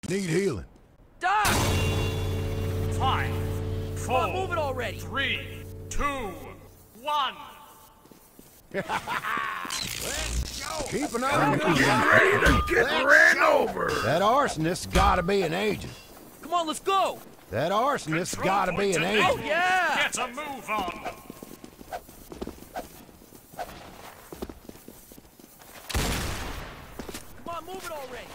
Need healing. Doc! 5, 4, Come on, move it already. 3, 2, 1. Keep an eye on me. Ready to get ran over. That arsonist's gotta be an agent. Come on, let's go. That arsonist's gotta be an Control agent. Oh, yeah! Get a move on. Come on, move it already.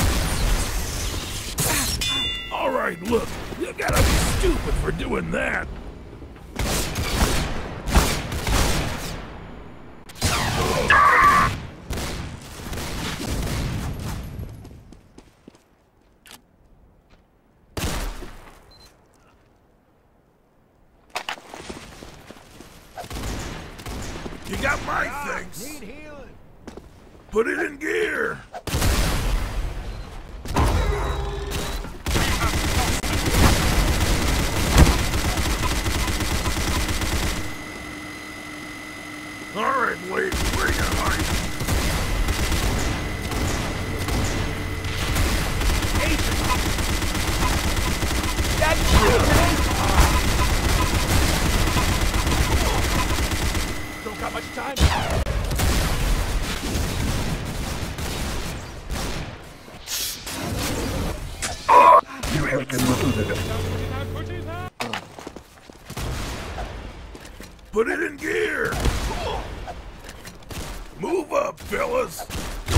All right, look, you gotta be stupid for doing that. You got my things. Need healing. Put it in gear. All right, wait, where you hiding? Don't got much time. You have concluded. Put it in gear. Move up, fellas.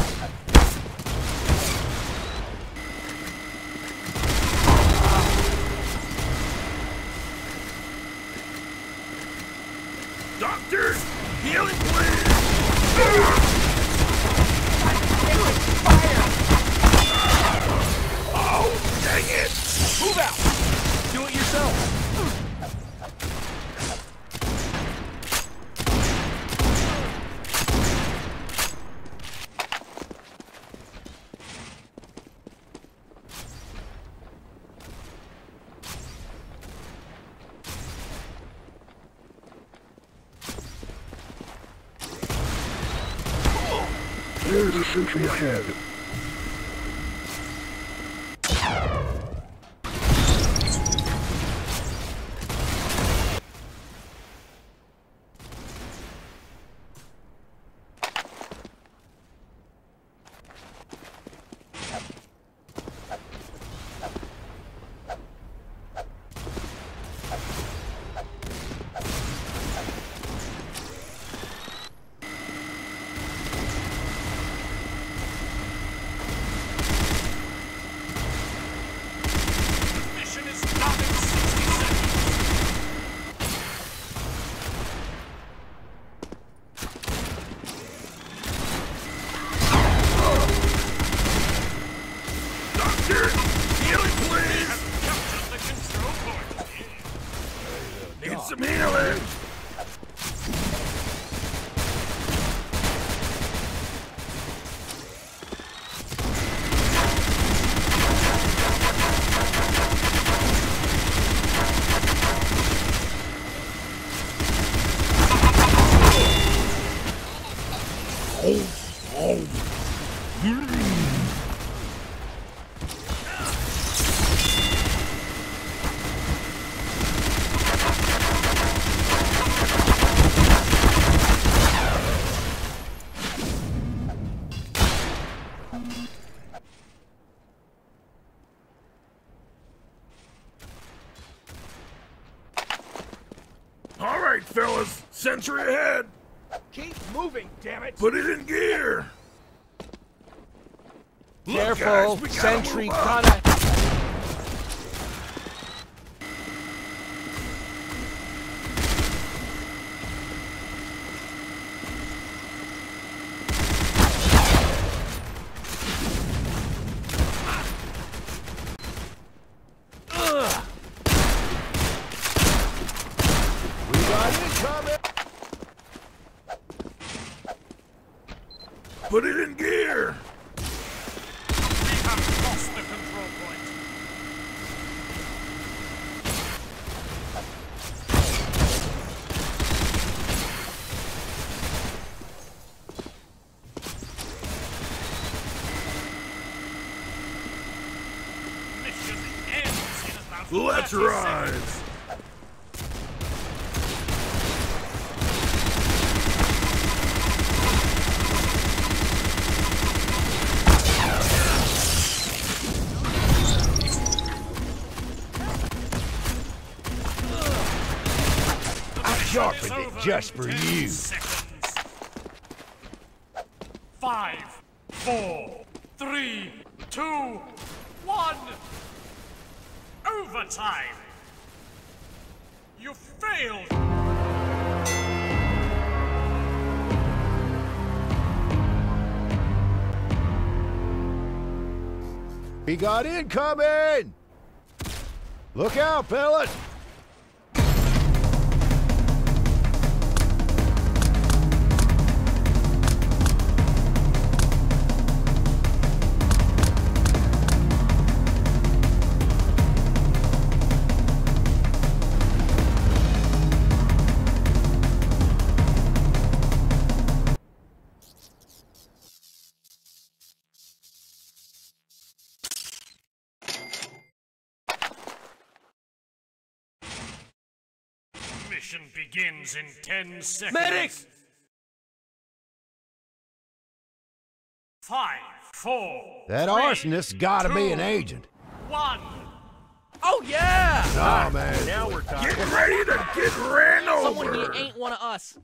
Doctor, healing please. Oh, dang it. Move out. Do it yourself. There's a sentry ahead. Mission is done in 60 seconds. Doctor, healing please. Capture the control point. Need some healing. All right, fellas, sentry ahead. Keep moving, damn it. Put it in gear. Look, Careful, guys, we gotta sentry move up. kinda. We got incoming. Put it in gear. We have lost the control point. Let's 30 ride. seconds. I sharpened it just for 10 you. seconds. 5, 4, 3, 2, 1. Overtime. You failed. We got incoming! Look out, fellas! Mission begins in 10 seconds. Medic! 5, 4. That 3, arsonist's gotta be an 2, agent. 1. Oh, yeah! Oh, man. Now we're talking. Get ready to get ran Someone over. here ain't one of us.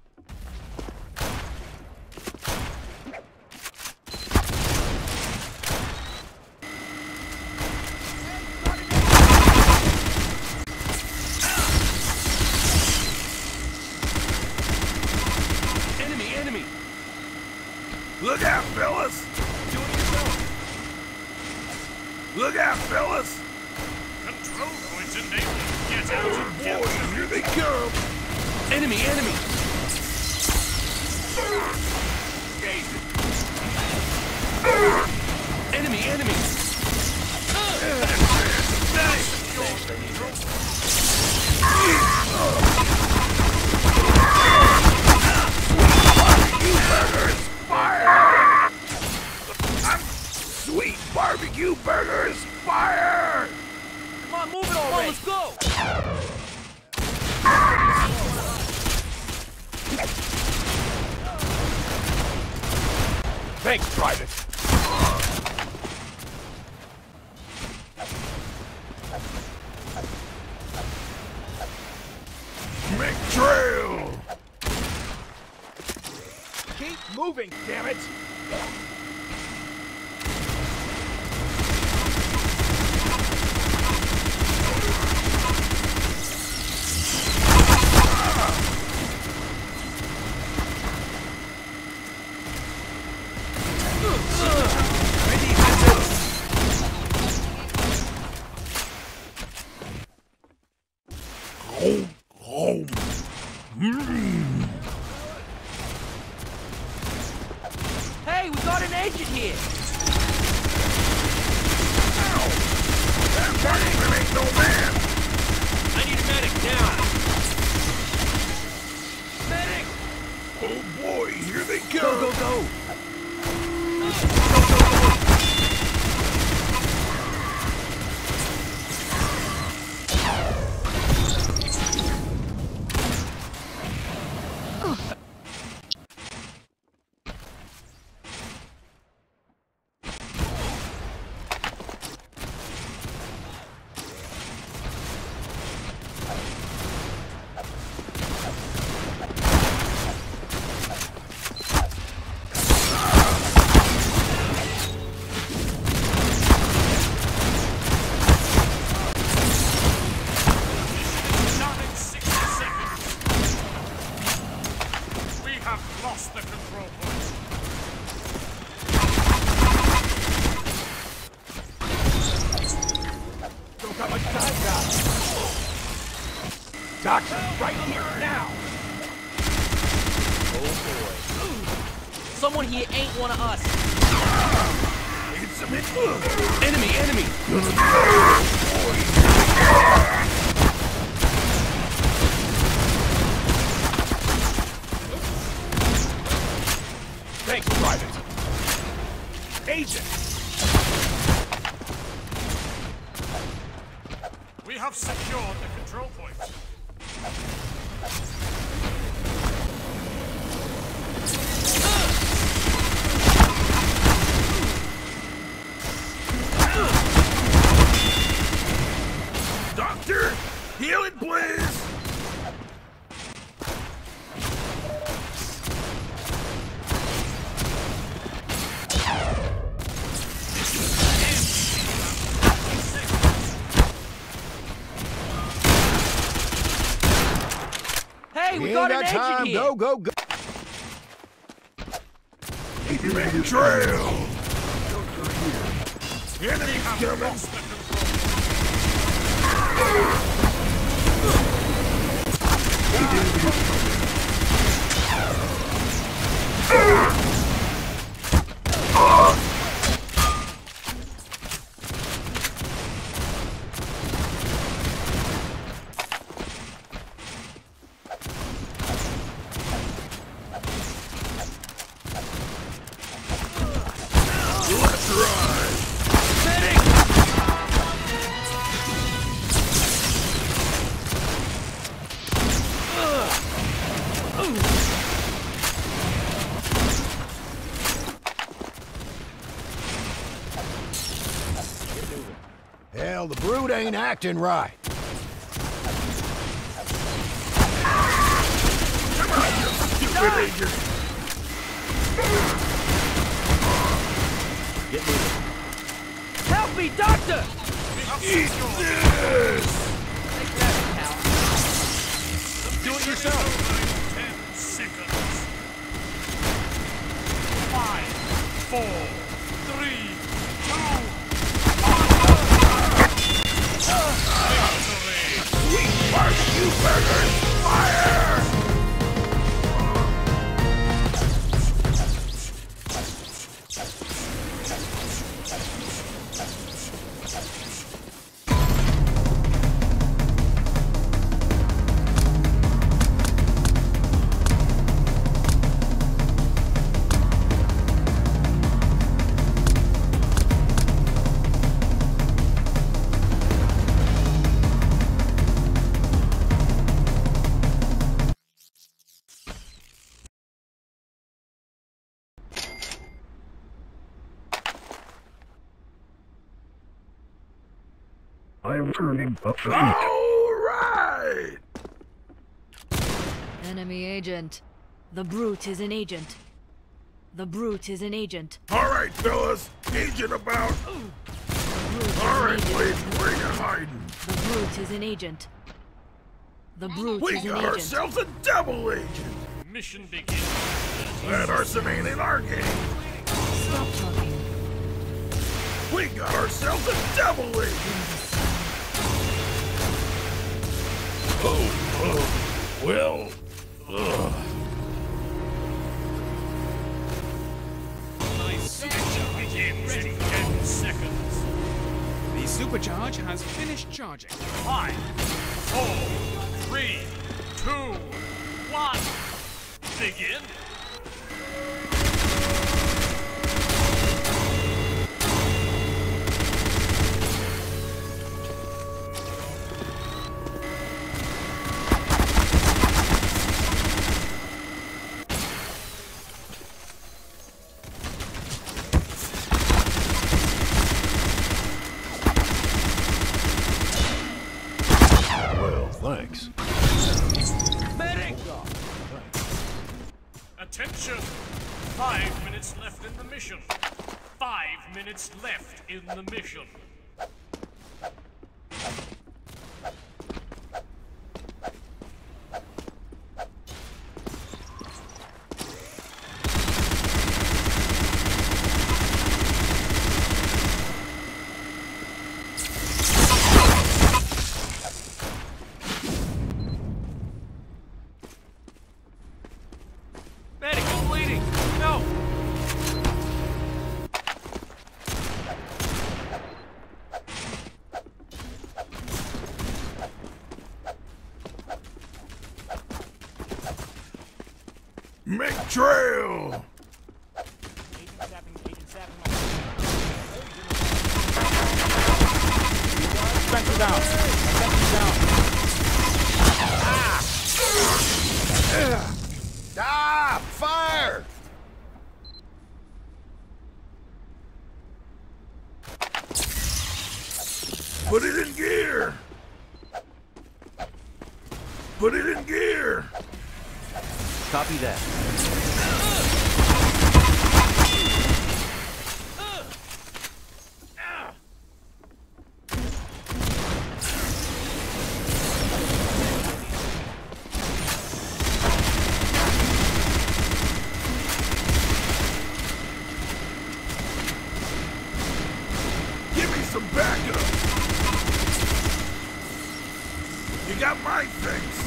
Enemy! Look out, fellas. Do it yourself. Look out, fellas. Control point enabled. Get out and Boy, capture. here they come. Enemy! Enemy! Sweet barbecue burgers, fire! Come on, move it already! Let's go! Thanks, Private. Make trail! Keep moving, damn it! Home. Hey, we got an agent here! That Marksman ain't no man! I need a medic now! Medic! Oh boy, here they Go, come! go, go! Down in 60 seconds. We have lost the control point. Don't got much time, Doc. Doc's right here, now! Oh boy. Someone here ain't one of us. Need some Enemy! Thanks, Private. Agent! have secured the control point. Doctor, heal it, please. Hey, we We got ain't an got time. agent here. Go, go, go. Make trail. Enemies coming. Let's ride. Hell, the brood ain't acting right. Come on, you stupid agent. Help me, doctor! Eat this. Take that, pal. Do it yourself. 10 seconds. 5, 4, 3, 2, 1. Victory! Sweet parts, you burgers. Fire! I'm turning up the heat. All right! Enemy agent. The Brute is an agent. The Brute is an agent. All right, fellas. Agent about. The Brute is All an right, agent. Blade, where you hiding? The Brute is an agent. The Brute We is an got agent. ourselves a double agent. Mission begins. That arson ain't in our game. Stop talking. We got ourselves a double agent. Well, My supercharge begins in 10 seconds. The supercharge has finished charging. 5, 4, 3, 2, 1. Begin. Well, thanks. Medic! Attention! 5 minutes left in the mission. 5 minutes left in the mission. Medic, I'm bleeding! No! make trail. Spencer down. Ah! Fire! Put it in gear! Put it in gear! Copy that. Give me some backup! You got my thanks!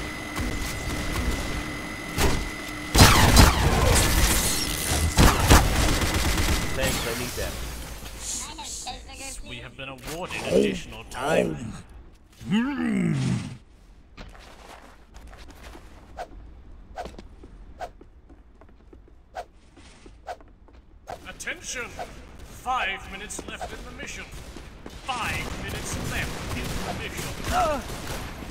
Thanks, I need that. We have been awarded additional time. Attention! 5 minutes left in the mission. 5 minutes left in the mission.